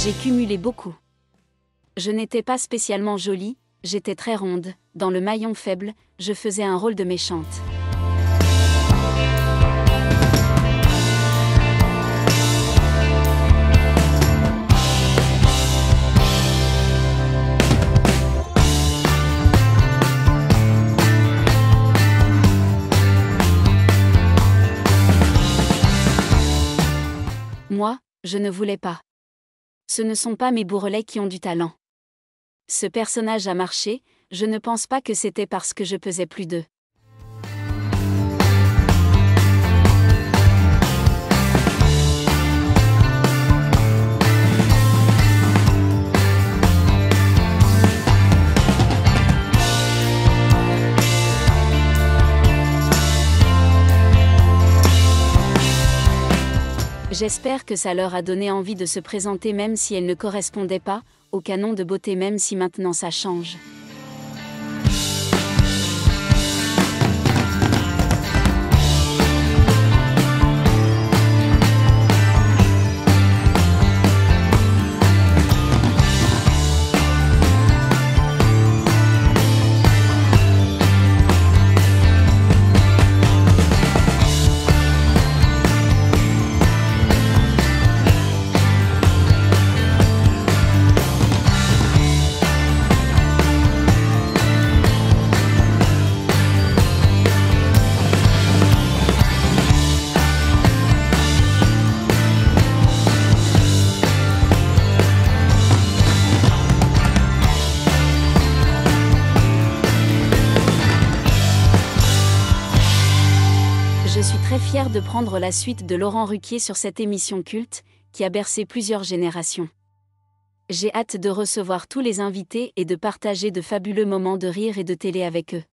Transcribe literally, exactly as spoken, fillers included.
J'ai cumulé beaucoup. Je n'étais pas spécialement jolie, j'étais très ronde, dans le maillon faible, je faisais un rôle de méchante. Moi, je ne voulais pas. Ce ne sont pas mes bourrelets qui ont du talent. Ce personnage a marché, je ne pense pas que c'était parce que je pesais plus de. J'espère que ça leur a donné envie de se présenter même si elles ne correspondaient pas au canon de beauté, même si maintenant ça change. Je suis très fière de prendre la suite de Laurent Ruquier sur cette émission culte, qui a bercé plusieurs générations. J'ai hâte de recevoir tous les invités et de partager de fabuleux moments de rire et de télé avec eux.